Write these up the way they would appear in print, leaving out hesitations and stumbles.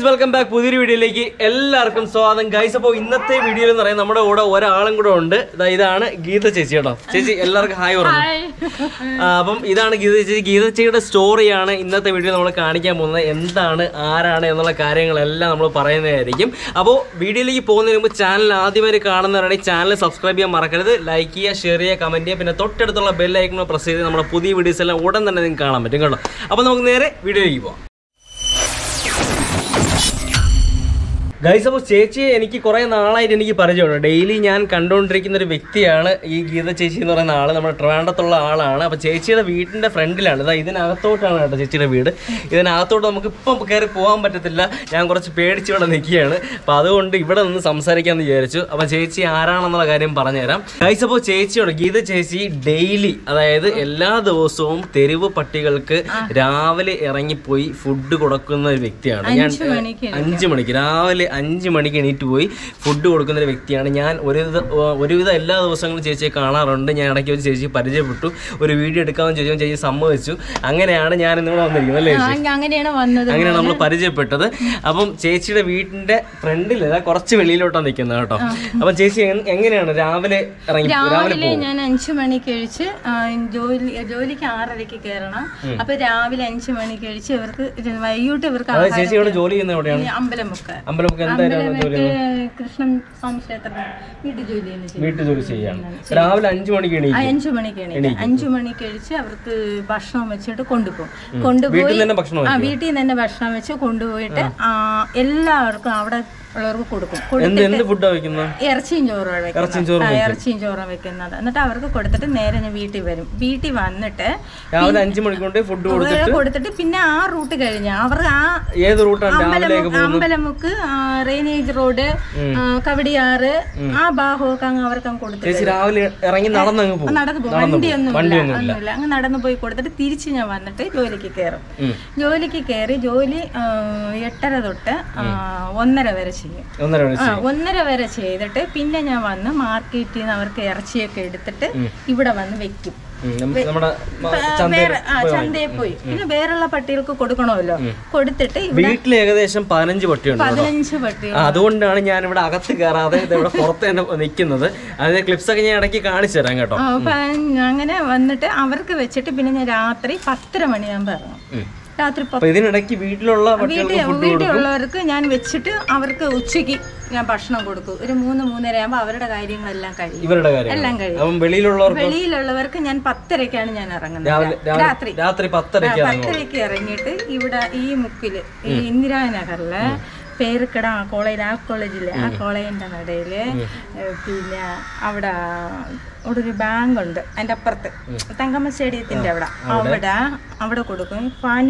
Welcome back. പുതിയൊരു വീഡിയോയിലേക്ക് എല്ലാവർക്കും സ്വാഗതം ഗൈസ്. അപ്പോൾ ഇന്നത്തെ വീഡിയോയിൽ എന്ന് പറയുന്നത് നമ്മുടെ കൂടെ ഒരാളും കൂടെ ഉണ്ട്. ഇതാണ് ഗീത ചേച്ചി കേട്ടോ. ചേച്ചി എല്ലാവർക്കും ഹായ് പറഞ്ഞു. അപ്പം ഇതാണ് ഗീത ചേച്ചി. ഗീത ചേച്ചിയുടെ സ്റ്റോറിയാണ് ഇന്നത്തെ വീഡിയോ നമ്മൾ കാണിക്കാൻ പോകുന്നത്. എന്താണ്, ആരാണ് എന്നുള്ള കാര്യങ്ങളെല്ലാം നമ്മൾ പറയുന്നതായിരിക്കും. അപ്പോൾ വീഡിയോയിലേക്ക് പോകുന്നതിന് മുമ്പ് ചാനൽ ആദ്യമായി കാണുന്നവരാണെങ്കിൽ ചാനൽ സബ്സ്ക്രൈബ് ചെയ്യാൻ മറക്കരുത്. ലൈക്ക് ചെയ്യുക, ഷെയർ ചെയ്യുക, കമൻറ്റ് ചെയ്യുക. പിന്നെ തൊട്ടടുത്തുള്ള ബെൽ ഐക്കൺ പ്രസ് ചെയ്ത് നമ്മുടെ പുതിയ വീഡിയോസ് എല്ലാം ഉടൻ തന്നെ നിങ്ങൾക്ക് കാണാൻ പറ്റും കേട്ടോ. അപ്പോൾ നമുക്ക് നേരെ വീഡിയോയിലേക്ക് പോകാം ഗൈസ്. അപ്പോൾ ചേച്ചിയെ എനിക്ക് കുറേ നാളായിട്ട് എനിക്ക് പരിചയമുണ്ട്. ഡെയിലി ഞാൻ കണ്ടുകൊണ്ടിരിക്കുന്ന ഒരു വ്യക്തിയാണ് ഈ ഗീത ചേച്ചി എന്ന് പറയുന്ന ആൾ. നമ്മുടെ ട്രിവാൻഡ്രത്തുള്ള ആളാണ്. അപ്പോൾ ചേച്ചിയുടെ വീടിൻ്റെ ഫ്രണ്ടിലാണ്. ഇതാ ഇതിനകത്തോട്ടാണ് കേട്ടോ ചേച്ചിയുടെ വീട്. ഇതിനകത്തോട്ട് നമുക്ക് ഇപ്പം കയറി പോകാൻ പറ്റത്തില്ല. ഞാൻ കുറച്ച് പേടിച്ച് ഇവിടെ നിൽക്കുകയാണ്. അപ്പോൾ അതുകൊണ്ട് ഇവിടെ നിന്ന് സംസാരിക്കാമെന്ന് വിചാരിച്ചു. അപ്പോൾ ചേച്ചി ആരാണെന്നുള്ള കാര്യം പറഞ്ഞുതരാം ഗൈസ്. അപ്പോൾ ചേച്ചിയോട് ഗീത ചേച്ചി ഡെയിലി, അതായത് എല്ലാ ദിവസവും തെരുവ് പട്ടികൾക്ക് രാവിലെ ഇറങ്ങിപ്പോയി ഫുഡ് കൊടുക്കുന്ന ഒരു വ്യക്തിയാണ്. ഞാൻ 5 മണിക്ക് രാവിലെ 5 മണിക്ക് എണീറ്റ് പോയി ഫുഡ് കൊടുക്കുന്ന ഒരു വ്യക്തിയാണ് ഞാൻ. ഒരുവിധം എല്ലാ ദിവസങ്ങളും ചേച്ചിയെ കാണാറുണ്ട്. ഞാൻ ഇടയ്ക്ക് ഒരു ചേച്ചി പരിചയപ്പെട്ടു. ഒരു വീഡിയോ എടുക്കാമെന്ന് ചോദിച്ചാൽ ചേച്ചി സമ്മതിച്ചു. അങ്ങനെയാണ് ഞാൻ ഇന്നിവിടെ വന്നിരിക്കുന്നത് അല്ലേ ചേച്ചി? അങ്ങനെയാണ് നമ്മൾ പരിചയപ്പെട്ടത്. അപ്പം ചേച്ചിയുടെ വീടിന്റെ ഫ്രണ്ടിലല്ല, കുറച്ച് വെളിയിലോട്ടാണ് നിൽക്കുന്നത് കേട്ടോ. അപ്പം ചേച്ചി എങ്ങനെയാണ് രാവിലെ ഇറങ്ങി? രാവിലെ ഞാൻ 5 മണിക്ക് കഴിച്ച് ജോലിക്ക് 6:30 കയറണം. അപ്പൊ രാവിലെ 5 മണിക്ക് കഴിച്ച് ഇവർക്ക് വൈകിട്ട് ഇവർക്ക് ചേച്ചിയോട് ജോലി ചെയ്യുന്ന എവിടെയാണ്? അമ്പലമുക്ക് കൃഷ്ണൻ സ്വാമി ക്ഷേത്രം വീട്ടു ജോലി ചെയ്യാണ്. രാവിലെ 5 മണിക്ക് 5 മണിക്ക് കഴിച്ച് അവർക്ക് ഭക്ഷണം വെച്ചിട്ട് കൊണ്ടുപോയി വീട്ടിൽ നിന്ന് തന്നെ ഭക്ഷണം വെച്ച് കൊണ്ടുപോയിട്ട് എല്ലാവർക്കും അവിടെ ഉള്ളവർക്ക് കൊടുക്കും. ഇറച്ചിയും ചോറും വെക്കുന്നത്. എന്നിട്ട് അവർക്ക് കൊടുത്തിട്ട് നേരെ ഞാൻ വീട്ടിൽ വരും. വീട്ടിൽ വന്നിട്ട് രാവിലെ 5 മണിക്കൊണ്ട് ഫുഡ് കൊടുത്തിട്ട് പിന്നെ ആ റൂട്ട് കഴിഞ്ഞ അവർ അമ്പലമുക്ക്, റെയിനേജ് റോഡ്, കവടിയാറ്, ആ ഭാഗമൊക്കെ അങ്ങ് അവർക്ക് കൊടുത്തിട്ട് രാവിലെ ഇറങ്ങി നടന്നു പോകും. വണ്ടിയൊന്നുമില്ല. അങ്ങ് നടന്നു പോയി കൊടുത്തിട്ട് തിരിച്ച് ഞാൻ വന്നിട്ട് ജോലിക്ക് കയറും. ജോലിക്ക് കയറി ജോലി 8:30 തൊട്ട് 1:30 വരെ ചെയ്യും. 1:30 വരെ ചെയ്തിട്ട് പിന്നെ ഞാൻ വന്ന് മാർക്കറ്റിൽ നിന്ന് അവർക്ക് ഇറച്ചിയൊക്കെ എടുത്തിട്ട് ഇവിടെ വന്ന് വെക്കും. ചന്തയിൽ പോയി പിന്നെ വേറെയുള്ള പട്ടികൾക്ക് കൊടുക്കണമല്ലോ. കൊടുത്തിട്ട് വീട്ടിൽ ഏകദേശം 15 പട്ടിയുണ്ട്. അതുകൊണ്ടാണ് ഞാൻ ഇവിടെ അകത്ത് കയറാതെ ഇവിടെ പുറത്ത് തന്നെ നിൽക്കുന്നത്. അതിന്റെ ക്ലിപ്സ് ഒക്കെ ഞാൻ ഇടയ്ക്ക് കാണിച്ചു തരാം കേട്ടോ. അങ്ങനെ വന്നിട്ട് അവർക്ക് വെച്ചിട്ട് പിന്നെ ഞാൻ രാത്രി 10:30 മണിയാകുമ്പോ ഇറങ്ങും. ഇതിനിടയ്ക്ക് വീട്ടിലുള്ളവർക്ക് ഞാൻ വെച്ചിട്ട് അവർക്ക് ഉച്ചയ്ക്ക് ഞാൻ ഭക്ഷണം കൊടുക്കും. ഒരു 3-3:30 ആകുമ്പോ അവരുടെ കാര്യങ്ങളെല്ലാം കഴിയും. എല്ലാം കഴിയും. വെളിയിലുള്ളവർക്ക് ഞാൻ 10:30ക്കാണ് ഞാൻ ഇറങ്ങുന്നത്. രാത്രി 10:30ക്ക് ഇറങ്ങിയിട്ട് ഇവിടെ ഈ മുക്കില് ഈ ഇന്ദിരാനഗറില് പേരുക്കട ആ കോളേജിലെ ആ കോളേജിന്റെ നടയില് പിന്നെ അവിടെ ഒരു ബാങ്ക് ഉണ്ട്. അതിന്റെ അപ്പുറത്ത് തങ്കമ്മ സ്റ്റേഡിയത്തിന്റെ അവിടെ കൊടുക്കും.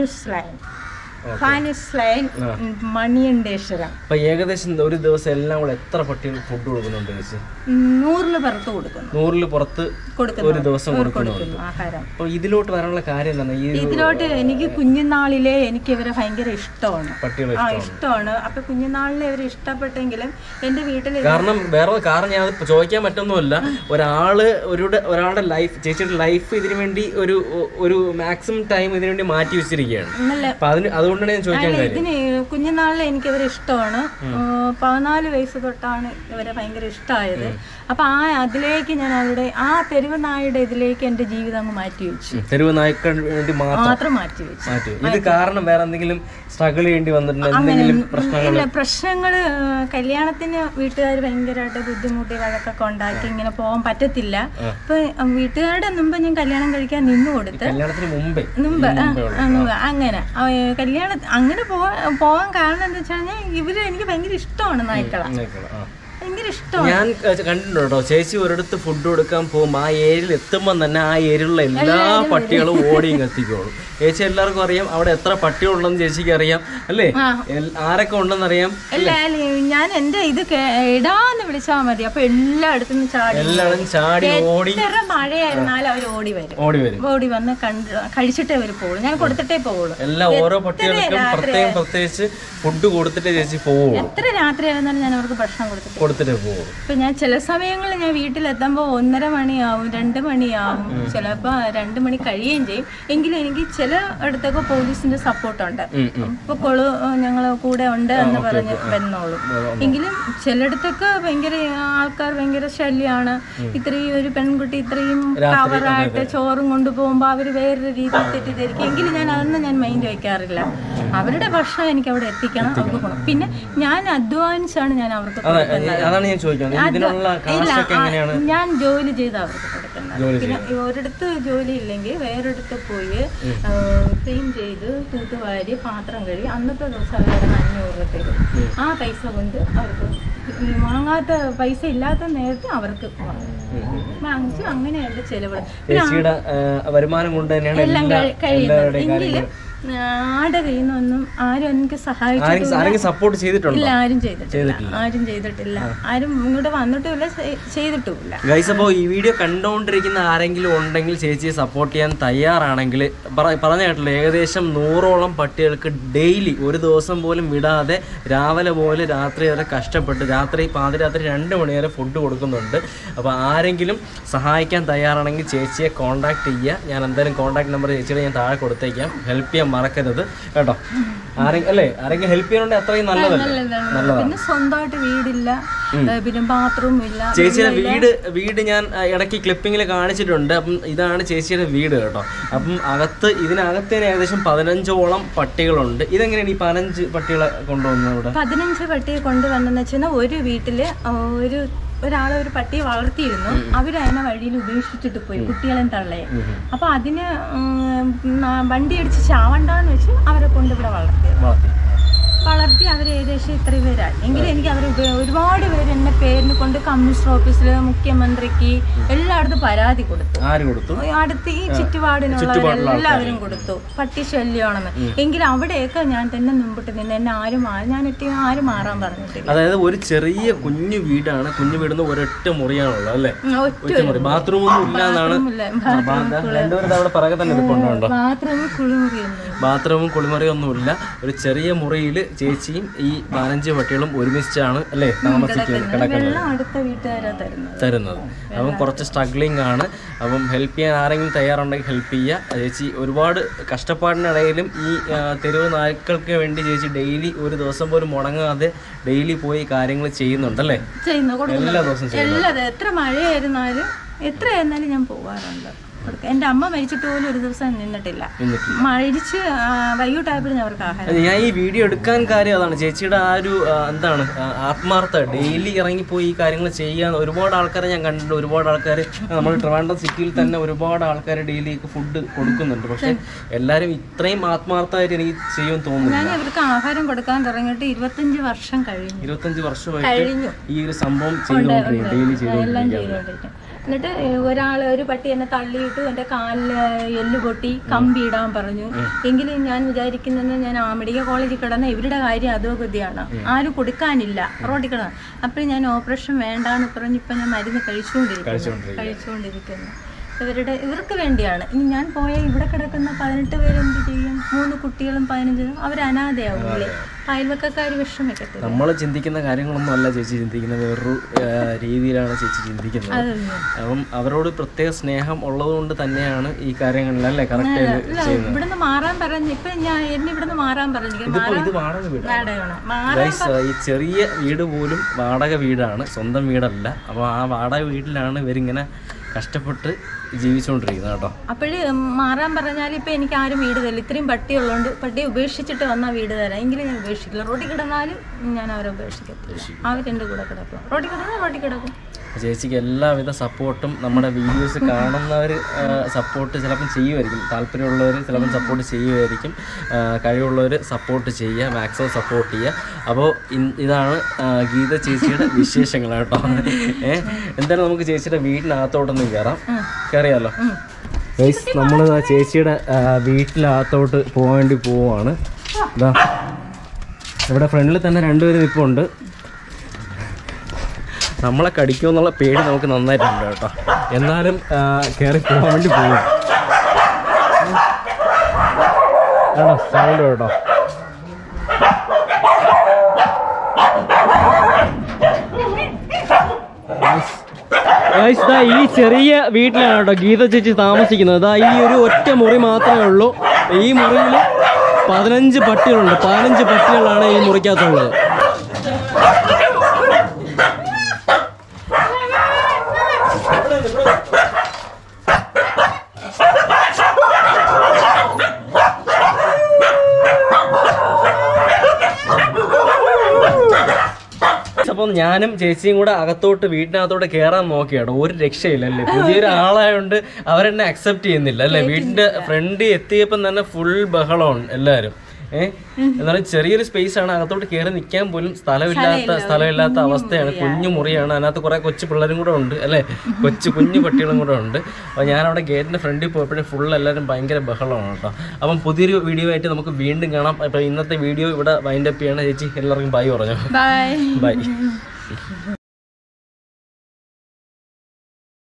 ഫാനൂസ് ലൈൻ മണിയണ്ടേശ്വരം. ഏകദേശം ഒരു ദിവസം എല്ലാം കൂടെ എത്ര പട്ടികൾ ഫുഡ് കൊടുക്കുന്നുണ്ട്? 100 പുറത്ത് കൊടുക്കുന്നു. 100 പുറത്ത് ഒരു ദിവസം കൊടുക്കുന്നു ആഹാരം. അപ്പൊ ഇതിലോട്ട് വരാനുള്ള കാര്യം എന്താണ്? ഇതിലോട്ട് എനിക്ക് കുഞ്ഞുനാളിലെ എനിക്ക് ഇവരെ ഭയങ്കര ഇഷ്ടമാണ്. അപ്പൊ കുഞ്ഞുനാളിലെ ഇവരെ ഇഷ്ടപ്പെട്ടെങ്കിലും എന്റെ വീട്ടിൽ വേറെ കാരണം ഞാൻ ചോദിക്കാൻ പറ്റൊന്നുമില്ല. ഒരാളുടെ ലൈഫ്, ചേച്ചിയുടെ ലൈഫ് ഇതിനു വേണ്ടി ഒരു മാക്സിമം ടൈം ഇതിനു വേണ്ടി മാറ്റി വെച്ചിരിക്കുകയാണ്. അതുകൊണ്ടാണ് ഞാൻ ചോദിക്കാൻ കാര്യം. കുഞ്ഞുനാളിൽ എനിക്ക് ഇവരെ ഇഷ്ടമാണ്. 14 വയസ്സ് തൊട്ടാണ് ഇവരെ ഭയങ്കര ഇഷ്ടമായത്. അപ്പൊ അതിലേക്ക് ഞാൻ ആ തെരുവ് നായയുടെ ഇതിലേക്ക് എന്റെ ജീവിതം അങ്ങ് മാറ്റി വെച്ചു. തെരുവ് നായ്ക്ക് വേണ്ടി മാത്രം മാറ്റി വെച്ചു. ഇത് കാരണം വേറെ എന്തെങ്കിലും സ്ട്രഗിൾ ചെയ്യേണ്ടി വന്നിട്ടുണ്ടോ? പ്രശ്നങ്ങള് കല്യാണത്തിന് വീട്ടുകാർ ഭയങ്കരമായിട്ട് ബുദ്ധിമുട്ടി വഴക്കൊക്കെ ഉണ്ടാക്കി ഇങ്ങനെ പോകാൻ പറ്റത്തില്ല. അപ്പൊ വീട്ടുകാരുടെ മുമ്പ് ഞാൻ കല്യാണം കഴിക്കാൻ നിന്നു കൊടുത്ത്. മുമ്പ് അങ്ങനെ പോകാൻ കാരണം എന്താ വെച്ച് കഴിഞ്ഞാൽ ഇവര് എനിക്ക് ഭയങ്കര ഇഷ്ടമാണ് നായ്ക്കളെ. ഞാൻ കണ്ടിട്ടുണ്ടോ കേട്ടോ, ചേച്ചി ഒരിടത്ത് ഫുഡ് കൊടുക്കാൻ പോകുമ്പോൾ ആ ഏരിയയിൽ എത്തുമ്പോൾ തന്നെ ആ ഏരിയയിലുള്ള എല്ലാ പട്ടികളും ഓടിയും എത്തിക്കോളും. ചേച്ചി എല്ലാവർക്കും അറിയാം അവിടെ എത്ര പട്ടികളുണ്ടെന്ന് ചേച്ചിക്ക് അറിയാം അല്ലേ? ആരൊക്കെ ഉണ്ടെന്ന് അറിയാം. ഞാൻ എന്റെ ഇത് ഇടാന്ന് വിളിച്ചാൽ മതി. അപ്പൊ എല്ലായിടത്തും ചാടി ഓടി. മഴയായിരുന്നാലും അവർ ഓടി വന്ന് കഴിച്ചിട്ടേ അവർ പോകുള്ളൂ. ഞാൻ കൊടുത്തിട്ടേ പോകുള്ളൂ. എല്ലാം ഓരോ പട്ടികൾക്കും പ്രത്യേകിച്ച് ഫുഡ് കൊടുത്തിട്ടേ ചേച്ചി പോകുള്ളൂ. എത്ര രാത്രി ആയിരുന്നാലും ഞാൻ അവർക്ക് ഭക്ഷണം കൊടുത്തിട്ടേ പോകും. ഇപ്പൊ ഞാൻ ചില സമയങ്ങളിൽ ഞാൻ വീട്ടിലെത്തുമ്പോൾ 1:30 മണിയാവും, 2 മണിയാവും, ചിലപ്പോ 2 മണി കഴിയുകയും ചെയ്യും. എങ്കിലും എനിക്ക് ചില ഇടത്തൊക്കെ പോലീസിന്റെ സപ്പോർട്ടുണ്ട്. ഇപ്പൊ ഞങ്ങള് കൂടെ ഉണ്ട് എന്ന് പറഞ്ഞ് വന്നോളും. എങ്കിലും ചിലയിടത്തൊക്കെ ഭയങ്കര ആൾക്കാർ ഭയങ്കര ശല്യമാണ്. ഇത്രയും ഒരു പെൺകുട്ടി ഇത്രയും കവറായിട്ട് ചോറും കൊണ്ടുപോകുമ്പോ അവര് വേറൊരു രീതിയിൽ തെറ്റിദ്ധരിക്കും. എങ്കിലും ഞാൻ അതൊന്നും ഞാൻ മൈൻഡ് വയ്ക്കാറില്ല. അവരുടെ ഭക്ഷണം എനിക്ക് അവിടെ എത്തിക്കണം, അവർക്ക് ഗുണം. പിന്നെ ഞാൻ അധ്വാനിച്ചാണ് ഞാൻ അവർക്ക് ഞാൻ ജോലി ചെയ്ത് അവർക്ക് കൊടുക്കുന്നത്. പിന്നെ ഒരിടത്ത് ജോലി ഇല്ലെങ്കിൽ വേറൊരിടത്ത് പോയി ക്ലീൻ ചെയ്ത് തൂത്തുവാരി പാത്രം കഴുകി അന്നത്തെ ദിവസം അവരുടെ 500 രൂപ തരും. ആ പൈസ കൊണ്ട് അവർക്ക് വാങ്ങാത്ത പൈസ ഇല്ലാത്ത നേരത്തെ അവർക്ക് വാങ്ങിച്ചു. അങ്ങനെയുള്ള ചെലവ് വരുമാനം കൊണ്ട് തന്നെയാണ് എല്ലാം കഴിയുന്നത്. എങ്കിലും ആടെ കഴിയുന്നൊന്നും ആരും എനിക്ക് സപ്പോർട്ട് ചെയ്തിട്ടില്ല. ആരും ചെയ്തിട്ടില്ല. ആരും ഇങ്ങോട്ട് വന്നിട്ടുമില്ല, ചെയ്തിട്ടുമില്ല. ഗൈസ്, അപ്പോൾ ഈ വീഡിയോ കണ്ടുകൊണ്ടിരിക്കുന്ന ആരെങ്കിലും ഉണ്ടെങ്കിൽ ചേച്ചിയെ സപ്പോർട്ട് ചെയ്യാൻ തയ്യാറാണെങ്കിൽ പറഞ്ഞ കേട്ടില്ല, ഏകദേശം 100ഓളം പട്ടികൾക്ക് ഡെയിലി ഒരു ദിവസം പോലും വിടാതെ രാവിലെ പോലെ രാത്രി വരെ കഷ്ടപ്പെട്ട് പാതിരാത്രി 2 മണി വരെ ഫുഡ് കൊടുക്കുന്നുണ്ട്. അപ്പോൾ ആരെങ്കിലും സഹായിക്കാൻ തയ്യാറാണെങ്കിൽ ചേച്ചിയെ കോൺടാക്ട് ചെയ്യുക. ഞാൻ എന്തായാലും കോൺടാക്ട് നമ്പർ ചേച്ചിയുടെ ഞാൻ താഴെ കൊടുത്തേക്കാം. ഹെൽപ്പ് ചെയ്യാൻ മറക്കരുത് കേട്ടോ. ആരെങ്കിലും ഹെൽപ്പ് ചെയ്യാനുണ്ടെങ്കിൽ അത്രയും നല്ലതാണ്. പിന്നെ സ്വന്തമായിട്ട് വീടില്ല, പിന്നെ ബാത്റൂം ഇല്ല. ചേച്ചിയുടെ വീട് ഞാൻ ഇടയ്ക്ക് ക്ലിപ്പിങ്ങിൽ കാണിച്ചിട്ടുണ്ട്. അപ്പം ഇതാണ് ചേച്ചിയുടെ വീട് കേട്ടോ. അപ്പം ഇതിനകത്ത് ഏകദേശം 15ഓളം പട്ടികളുണ്ട്. ഇതെങ്ങനെയാണ് ഈ 15 പട്ടികളെ കൊണ്ടുവന്നത്? ഇവിടെ 15 പട്ടിയെ കൊണ്ടുവന്നെന്ന് വെച്ചാൽ ഒരു വീട്ടില് ഒരാളൊരു പട്ടിയെ വളർത്തിയിരുന്നു. അവരതിനെ വഴിയിൽ ഉപേക്ഷിച്ചിട്ട് പോയി, കുട്ടികളെയും തള്ളയെ. അപ്പൊ അതിന് വണ്ടി അടിച്ച് ചാവണ്ടാന്ന് വെച്ച് അവരെ കൊണ്ട് ഇവിടെ വളർത്തി അവർ ഏകദേശം ഇത്രയും പേരായി. എങ്കിലും എനിക്ക് അവർ ഒരുപാട് പേര് എന്നെ പേരിന് കൊണ്ട് കമ്മ്യൂണിസ്റ്റ് ഓഫീസില്, മുഖ്യമന്ത്രിക്ക് എല്ലായിടത്തും പരാതി കൊടുത്തു. അടുത്ത് ഈ ചുറ്റുപാടിനുള്ളവരെല്ലാവരും കൊടുത്തു പട്ടി ശല്യമാണെന്ന്. എങ്കിലും അവിടെയൊക്കെ ഞാൻ തന്നെ മുമ്പിട്ട് നിന്ന് എന്നെ ആരും മാറാൻ പറഞ്ഞിട്ടില്ല. അതായത് ഒരു ചെറിയ കുഞ്ഞു വീടാണ്. കുഞ്ഞു വീടുന്ന ഒരൊറ്റ മുറിയാണുള്ളത് അല്ലേ? ബാത്റൂം ഒന്നും ഇല്ലാന്നാണ്. ബാത്റൂമും കുളിമുറിയൊന്നും ഇല്ല. ഒരു ചെറിയ മുറിയിൽ ചേച്ചിയും ഈ 15 പട്ടികളും ഒരുമിച്ചാണ് അല്ലേ തരുന്നത്. അപ്പം കുറച്ച് സ്ട്രഗ്ലിംഗ് ആണ്. അപ്പം ഹെൽപ്പ് ചെയ്യാൻ ആരെങ്കിലും തയ്യാറുണ്ടെങ്കിൽ ഹെൽപ്പ് ചെയ്യുക. ചേച്ചി ഒരുപാട് കഷ്ടപ്പാടിനിടയിലും ഈ തെരുവ് നായ്ക്കൾക്ക് വേണ്ടി ചേച്ചി ഡെയിലി ഒരു ദിവസം പോലും മുടങ്ങാതെ ഡെയിലി പോയി കാര്യങ്ങൾ ചെയ്യുന്നുണ്ടല്ലേ? എല്ലാ ദിവസവും എത്ര മഴയായിരുന്നാലും എത്രയായിരുന്നാലും ഞാൻ പോകാറുണ്ട്. എന്റെ അമ്മ മരിച്ചിട്ട് പോലും ഒരു ദിവസം നിന്നിട്ടില്ല. മരിച്ച് വൈകിട്ടായപ്പോഴും അവർക്ക് ആഹാരം. ഞാൻ ഈ വീഡിയോ എടുക്കാൻ കാര്യം അതാണ്. ചേച്ചിയുടെ ആ ഒരു എന്താണ് ആത്മാർത്ഥ, ഡെയിലി ഇറങ്ങിപ്പോയി ഈ കാര്യങ്ങൾ ചെയ്യാൻ. ഒരുപാട് ആൾക്കാരെ ഞാൻ കണ്ടിട്ടുണ്ട്. ഒരുപാട് ആൾക്കാർ നമ്മൾ ട്രിവാൻഡ്രം സിറ്റിയിൽ തന്നെ ഒരുപാട് ആൾക്കാർ ഡെയിലി ഫുഡ് കൊടുക്കുന്നുണ്ട്. പക്ഷെ എല്ലാവരും ഇത്രയും ആത്മാർത്ഥമായിട്ട് എനിക്ക് ചെയ്യുമെന്ന് തോന്നുന്നു. ഞാൻ ഇവർക്ക് ആഹാരം കൊടുക്കാൻ തുടങ്ങിയിട്ട് 25 വർഷം കഴിഞ്ഞു. 25 വർഷമായിട്ട് ഈ ഒരു സംഭവം ചെയ്തുകൊണ്ടിരിക്കും, ഡെയിലി ചെയ്തുകൊണ്ടിരിക്കും. എന്നിട്ട് ഒരു പട്ടി എന്നെ തള്ളിയിട്ടു, എൻ്റെ കാലിൽ എല്ല് പൊട്ടി, കമ്പി ഇടാൻ പറഞ്ഞു. എങ്കിലും ഞാൻ വിചാരിക്കുന്നത് ഞാൻ മെഡിക്കൽ കോളേജിൽ കിടന്ന ഇവരുടെ കാര്യം അധോഗതിയാണ്, ആരും കൊടുക്കാനില്ല, റോഡിൽ കിടന്ന. അപ്പോൾ ഞാൻ ഓപ്പറേഷൻ വേണ്ടാന്ന് പറഞ്ഞ് ഇപ്പം ഞാൻ മരുന്ന് കഴിച്ചുകൊണ്ടിരിക്കുന്നു. ഇവർക്ക് വേണ്ടിയാണ്. ഇനി ഞാൻ പോയാൽ ഇവിടെ കിടക്കുന്ന 18 പേര് എന്ത് ചെയ്യും? 3 കുട്ടികളും 15 അവർ അനാഥയാവില്ലേ? അയൽവക്കാർ വിഷമിക്കത്തില്ല. നമ്മൾ ചിന്തിക്കുന്ന കാര്യങ്ങളൊന്നും അല്ല ചേച്ചി ചിന്തിക്കുന്നത്, വേറൊരു രീതിയിലാണ് ചേച്ചി ചിന്തിക്കുന്നത്. അപ്പം അവരോട് പ്രത്യേക സ്നേഹം ഉള്ളത് കൊണ്ട് തന്നെയാണ് ഈ കാര്യങ്ങളിലല്ലേ കറക്റ്റ് ഇവിടുന്ന് മാറാൻ പറഞ്ഞു. ഇപ്പൊ ഞാൻ എന്നെ ഇവിടുന്ന് മാറാൻ പറഞ്ഞു. ഇത് വാടക വീടാണ്. ഈ ചെറിയ വീട് പോലും വാടക വീടാണ്, സ്വന്തം വീടല്ല. അപ്പോൾ ആ വാടക വീട്ടിലാണ് ഇവരിങ്ങനെ കഷ്ടപ്പെട്ട് ജീവിച്ചുകൊണ്ടിരിക്കുന്നത് കേട്ടോ. അപ്പോഴ് മാറാൻ പറഞ്ഞാൽ ഇപ്പം എനിക്ക് ആരും വീട് തരില്ല. ഇത്രയും പട്ടി ഉള്ളതുകൊണ്ട് പട്ടിയെ ഉപേക്ഷിച്ചിട്ട് വന്നാൽ വീട് തരാം. എങ്കിലും ഞാൻ ഉപേക്ഷിക്കില്ല. റോഡിൽ കിടന്നാലും ഞാൻ അവരെ ഉപേക്ഷിക്കത്തില്ല. അവരെൻ്റെ കൂടെ കിടക്കും. റോഡിൽ കിടക്കും. ചേച്ചിക്ക് എല്ലാവിധ സപ്പോർട്ടും നമ്മുടെ വീഡിയോസ് കാണുന്നവർ സപ്പോർട്ട് ചിലപ്പം ചെയ്യുമായിരിക്കും. താല്പര്യമുള്ളവർ ചിലപ്പം സപ്പോർട്ട് ചെയ്യുമായിരിക്കും. കഴിവുള്ളവർ സപ്പോർട്ട് ചെയ്യുക, മാക്സിമം സപ്പോർട്ട് ചെയ്യുക. അപ്പോൾ ഇതാണ് ഗീത ചേച്ചിയുടെ വിശേഷങ്ങൾ കേട്ടോ. എന്തായാലും നമുക്ക് ചേച്ചിയുടെ വീട്ടിനകത്തോട്ടൊന്നും കയറിയാലോ. നമ്മൾ ചേച്ചിയുടെ വീട്ടിനകത്തോട്ട് പോകാൻ വേണ്ടി പോവാണ്. ഇതാ ഇവിടെ ഫ്രണ്ടിൽ തന്നെ 2 പേര് നിൽപ്പുണ്ട്. നമ്മളെ കടിക്കുമെന്നുള്ള പേടി നമുക്ക് നന്നായിട്ടുണ്ട് കേട്ടോ. എന്നാലും കയറി പോകാൻ വേണ്ടി പോകും കേട്ടോ. സൗണ്ട് കേട്ടോ. ഗൈസ് ദാ ഈ ചെറിയ വീട്ടിലാണ് കേട്ടോ ഗീത ചേച്ചി താമസിക്കുന്നത്. ദാ ഈ ഒരു ഒറ്റ മുറി മാത്രമേ ഉള്ളൂ. ഈ മുറിയിൽ 15 പട്ടികളുണ്ട്. 15 പട്ടികളാണ് ഈ മുറിക്കകത്തുള്ളത്. അപ്പം ഞാനും ചേച്ചിയും കൂടെ അകത്തോട്ട് വീട്ടിനകത്തോട്ട് കയറാൻ നോക്കിയാട്ടോ. ഒരു രക്ഷയില്ലല്ലേ, പുതിയൊരു ആളായതുകൊണ്ട് അവരെന്നെ അക്സെപ്റ്റ് ചെയ്യുന്നില്ല അല്ലേ. വീടിന്റെ ഫ്രണ്ട് എത്തിയപ്പം തന്നെ ഫുൾ ബഹളമാണ് എല്ലാവരും. എന്നാലും ചെറിയൊരു സ്പേസ് ആണ്, അകത്തോട്ട് കയറി നിൽക്കാൻ പോലും സ്ഥലമില്ലാത്ത അവസ്ഥയാണ്. കുഞ്ഞു മുറിയാണ്, അതിനകത്ത് കുറെ കൊച്ചു പിള്ളേരും കൂടെ ഉണ്ട് അല്ലേ, കുഞ്ഞു പട്ടികളും കൂടെ ഉണ്ട്. അപ്പോൾ ഞാനവിടെ ഗേറ്റിന്റെ ഫ്രണ്ടിൽ പോയപ്പോഴും ഫുൾ എല്ലാവരും ഭയങ്കര ബഹളമാണ് കേട്ടോ. അപ്പം പുതിയൊരു വീഡിയോ ആയിട്ട് നമുക്ക് വീണ്ടും കാണാം. അപ്പം ഇന്നത്തെ വീഡിയോ ഇവിടെ വൈൻഡ് അപ്പ് ചെയ്യണം. ചേച്ചി എല്ലാവർക്കും ബൈ പറഞ്ഞു. ബൈ.